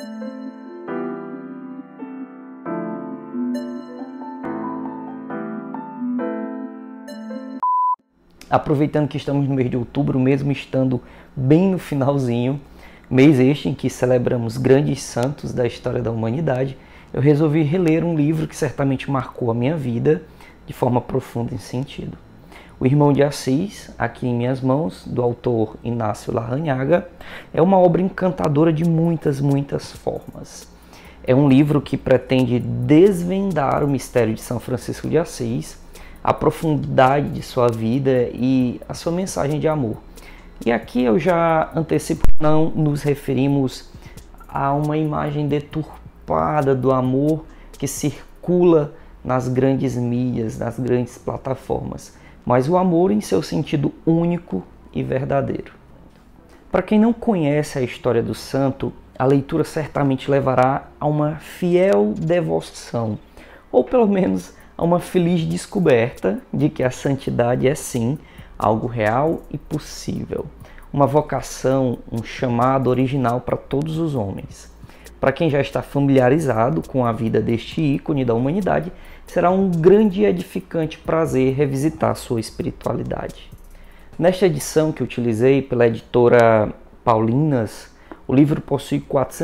Aproveitando que estamos no mês de outubro, mesmo estando bem no finalzinho, mês este em que celebramos grandes santos da história da humanidade, eu resolvi reler um livro que certamente marcou a minha vida de forma profunda em sentido. O Irmão de Assis, aqui em minhas mãos, do autor Inácio Larrañaga, é uma obra encantadora de muitas formas. É um livro que pretende desvendar o mistério de São Francisco de Assis, a profundidade de sua vida e a sua mensagem de amor. E aqui eu já antecipo que não nos referimos a uma imagem deturpada do amor que circula nas grandes mídias, nas grandes plataformas, mas o amor em seu sentido único e verdadeiro. Para quem não conhece a história do santo, a leitura certamente levará a uma fiel devoção, ou pelo menos a uma feliz descoberta de que a santidade é sim algo real e possível, uma vocação, um chamado original para todos os homens. Para quem já está familiarizado com a vida deste ícone da humanidade, será um grande e edificante prazer revisitar sua espiritualidade. Nesta edição que utilizei pela editora Paulinas, o livro possui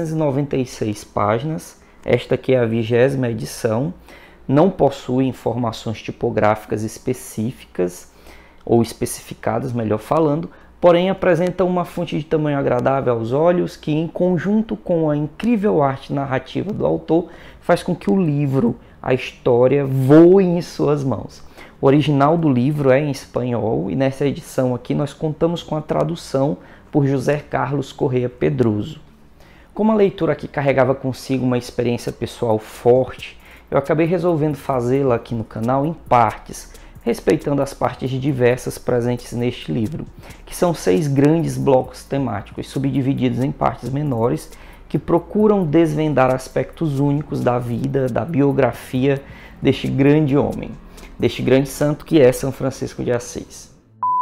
496 páginas, esta aqui é a 20ª edição, não possui informações tipográficas específicas, ou especificadas, melhor falando, porém apresenta uma fonte de tamanho agradável aos olhos que, em conjunto com a incrível arte narrativa do autor, faz com que o livro, a história, voe em suas mãos. O original do livro é em espanhol e nessa edição aqui nós contamos com a tradução por José Carlos Correa Pedroso. Como a leitura aqui carregava consigo uma experiência pessoal forte, eu acabei resolvendo fazê-la aqui no canal em partes, respeitando as partes diversas presentes neste livro, que são 6 grandes blocos temáticos, subdivididos em partes menores, que procuram desvendar aspectos únicos da vida, da biografia deste grande homem, deste grande santo que é São Francisco de Assis.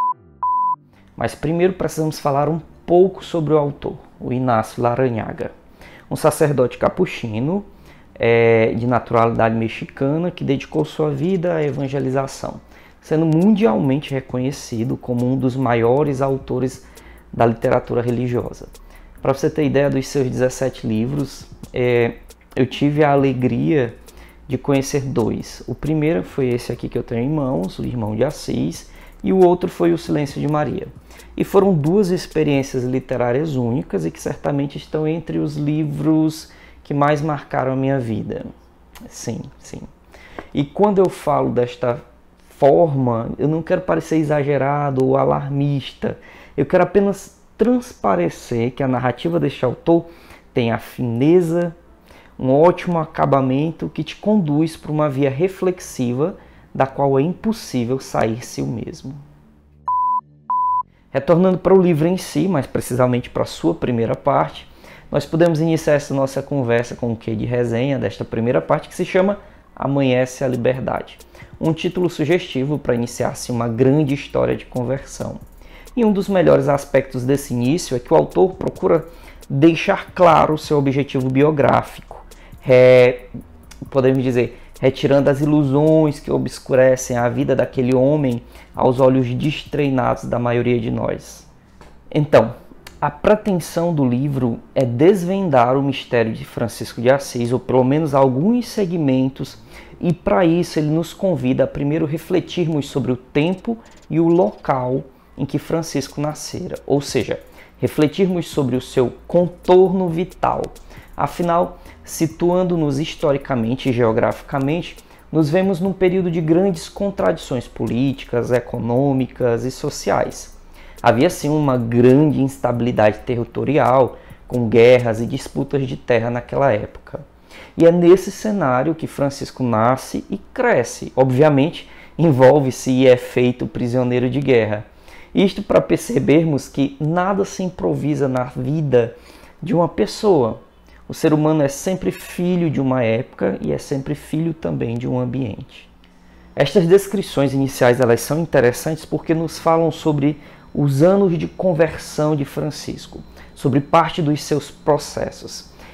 Mas primeiro precisamos falar um pouco sobre o autor, o Inácio Larrañaga, um sacerdote capuchino, de naturalidade mexicana, que dedicou sua vida à evangelização, sendo mundialmente reconhecido como um dos maiores autores da literatura religiosa. Para você ter ideia dos seus 17 livros, eu tive a alegria de conhecer 2. O primeiro foi esse aqui que eu tenho em mãos, o Irmão de Assis, e o outro foi o Silêncio de Maria. E foram 2 experiências literárias únicas e que certamente estão entre os livros que mais marcaram a minha vida. Sim. E quando eu falo desta forma, eu não quero parecer exagerado ou alarmista. Eu quero apenas transparecer que a narrativa deste autor tem a fineza, um ótimo acabamento que te conduz para uma via reflexiva da qual é impossível sair-se o mesmo. Retornando para o livro em si, mais precisamente para a sua primeira parte, nós podemos iniciar essa nossa conversa com um quê de resenha desta primeira parte que se chama Amanhece a Liberdade. Um título sugestivo para iniciar-se uma grande história de conversão. E um dos melhores aspectos desse início é que o autor procura deixar claro o seu objetivo biográfico, podemos dizer, retirando as ilusões que obscurecem a vida daquele homem aos olhos destreinados da maioria de nós. Então, a pretensão do livro é desvendar o mistério de Francisco de Assis, ou pelo menos alguns segmentos, e para isso ele nos convida a primeiro refletirmos sobre o tempo e o local em que Francisco nascera, ou seja, refletirmos sobre o seu contorno vital. Afinal, situando-nos historicamente e geograficamente, nos vemos num período de grandes contradições políticas, econômicas e sociais. Havia sim uma grande instabilidade territorial, com guerras e disputas de terra naquela época. E é nesse cenário que Francisco nasce e cresce. Obviamente, envolve-se e é feito prisioneiro de guerra. Isto para percebermos que nada se improvisa na vida de uma pessoa. O ser humano é sempre filho de uma época e é sempre filho também de um ambiente. Estas descrições iniciais elas são interessantes porque nos falam sobre os anos de conversão de Francisco, sobre parte dos seus processos.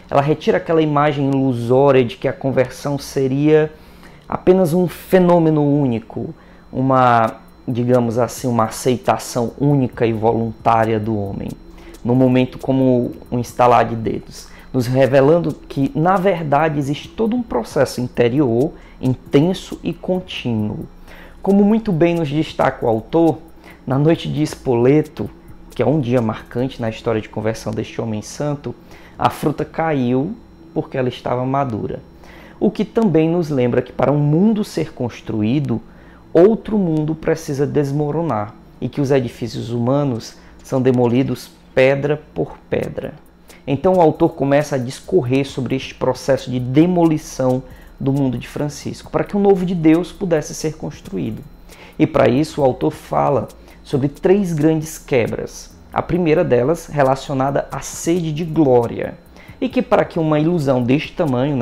ela retira aquela imagem ilusória de que a conversão seria apenas um fenômeno único, digamos assim, uma aceitação única e voluntária do homem, num momento como um estalar de dedos, nos revelando que, na verdade, existe todo um processo interior, intenso e contínuo. Como muito bem nos destaca o autor, na noite de Spoleto, que é um dia marcante na história de conversão deste homem santo, a fruta caiu porque ela estava madura. O que também nos lembra que para um mundo ser construído, outro mundo precisa desmoronar e que os edifícios humanos são demolidos pedra por pedra. Então o autor começa a discorrer sobre este processo de demolição do mundo de Francisco, para que o novo de Deus pudesse ser construído. E para isso o autor fala sobre 3 grandes quebras. A primeira delas relacionada à sede de glória, e que para que uma ilusão deste tamanho,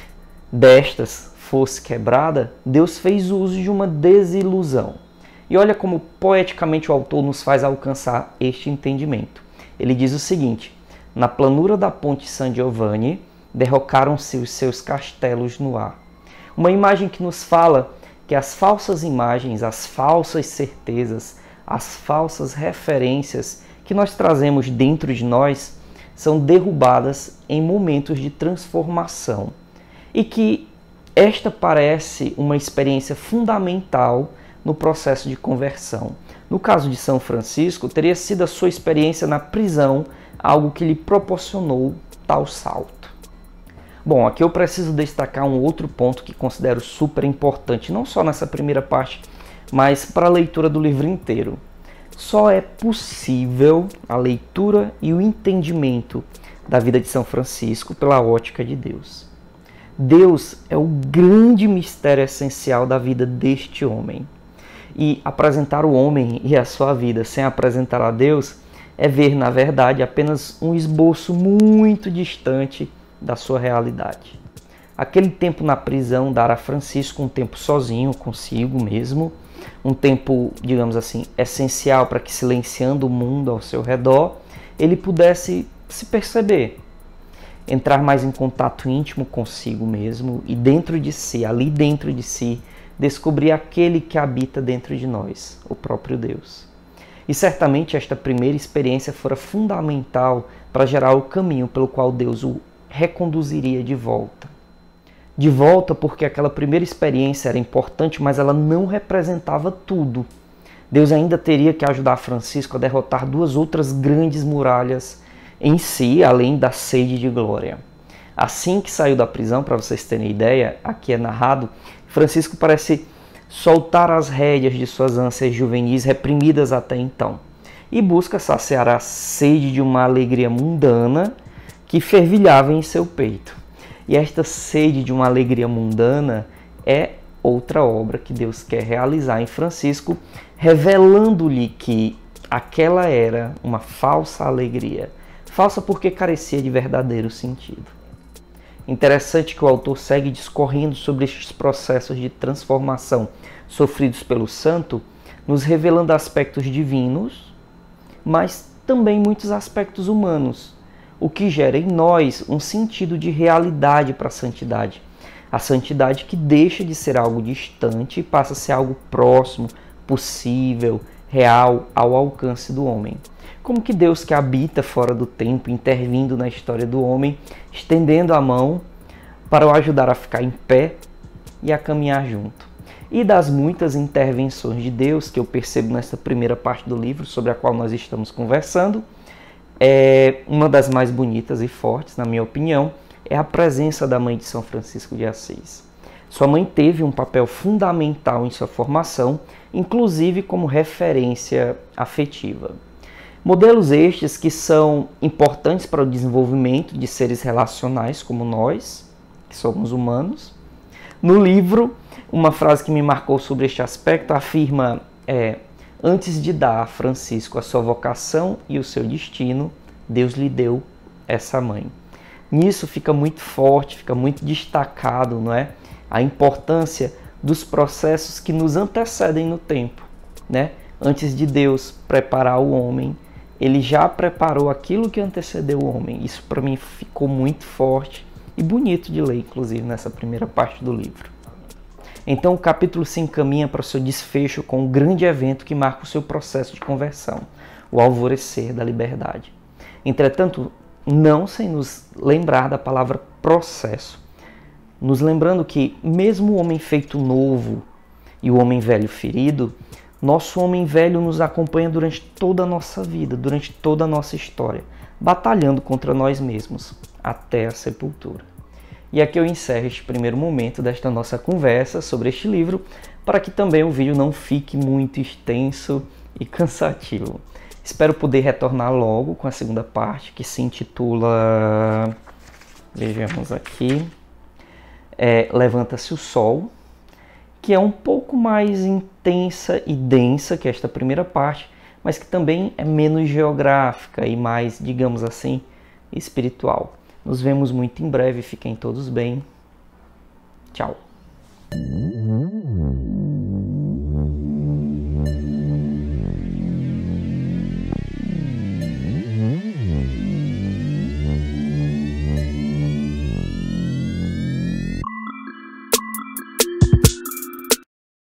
destas fosse quebrada, Deus fez uso de uma desilusão. E olha como poeticamente o autor nos faz alcançar este entendimento. Ele diz o seguinte: na planura da ponte San Giovanni, derrocaram-se os seus castelos no ar. Uma imagem que nos fala que as falsas imagens, as falsas certezas, as falsas referências que nós trazemos dentro de nós são derrubadas em momentos de transformação. E que esta parece uma experiência fundamental no processo de conversão. No caso de São Francisco, teria sido a sua experiência na prisão algo que lhe proporcionou tal salto. Bom, aqui eu preciso destacar um outro ponto que considero super importante, não só nessa primeira parte, mas para a leitura do livro inteiro. Só é possível a leitura e o entendimento da vida de São Francisco pela ótica de Deus. Deus é o grande mistério essencial da vida deste homem. E apresentar o homem e a sua vida sem apresentar a Deus é ver, na verdade, apenas um esboço muito distante da sua realidade. Aquele tempo na prisão dará a Francisco um tempo sozinho, consigo mesmo, um tempo, digamos assim, essencial para que, silenciando o mundo ao seu redor, ele pudesse se perceber, entrar mais em contato íntimo consigo mesmo e dentro de si, ali dentro de si, descobrir aquele que habita dentro de nós, o próprio Deus. E certamente esta primeira experiência fora fundamental para gerar o caminho pelo qual Deus o reconduziria de volta. De volta porque aquela primeira experiência era importante, mas ela não representava tudo. Deus ainda teria que ajudar Francisco a derrotar 2 outras grandes muralhas em si, além da sede de glória. Assim que saiu da prisão, para vocês terem ideia, aqui é narrado, Francisco parece soltar as rédeas de suas ânsias juvenis reprimidas até então e busca saciar a sede de uma alegria mundana que fervilhava em seu peito. E esta sede de uma alegria mundana é outra obra que Deus quer realizar em Francisco, revelando-lhe que aquela era uma falsa alegria. Falsa porque carecia de verdadeiro sentido. Interessante que o autor segue discorrendo sobre estes processos de transformação sofridos pelo santo, nos revelando aspectos divinos, mas também muitos aspectos humanos, o que gera em nós um sentido de realidade para a santidade. A santidade que deixa de ser algo distante e passa a ser algo próximo, possível, real, ao alcance do homem. Como que Deus, que habita fora do tempo, intervindo na história do homem, estendendo a mão para o ajudar a ficar em pé e a caminhar junto. E das muitas intervenções de Deus que eu percebo nesta primeira parte do livro, sobre a qual nós estamos conversando, uma das mais bonitas e fortes, na minha opinião, é a presença da mãe de São Francisco de Assis. Sua mãe teve um papel fundamental em sua formação, inclusive como referência afetiva. Modelos estes que são importantes para o desenvolvimento de seres relacionais como nós, que somos humanos. No livro, uma frase que me marcou sobre este aspecto afirma: antes de dar a Francisco a sua vocação e o seu destino, Deus lhe deu essa mãe. Nisso fica muito forte, fica muito destacado, não é? A importância dos processos que nos antecedem no tempo, né? Antes de Deus preparar o homem, ele já preparou aquilo que antecedeu o homem. Isso para mim ficou muito forte e bonito de ler, inclusive, nessa primeira parte do livro. Então o capítulo se encaminha para o seu desfecho com um grande evento que marca o seu processo de conversão, o alvorecer da liberdade. Entretanto, não sem nos lembrar da palavra processo, nos lembrando que mesmo o homem feito novo e o homem velho ferido, nosso homem velho nos acompanha durante toda a nossa vida, durante toda a nossa história, batalhando contra nós mesmos, até a sepultura. E aqui eu encerro este primeiro momento desta nossa conversa sobre este livro, para que também o vídeo não fique muito extenso e cansativo. Espero poder retornar logo com a segunda parte, que se intitula, vejamos aqui, Levanta-se o Sol, que é um pouco mais intensa e densa que esta primeira parte, mas que também é menos geográfica e mais, digamos assim, espiritual. Nos vemos muito em breve, fiquem todos bem. Tchau.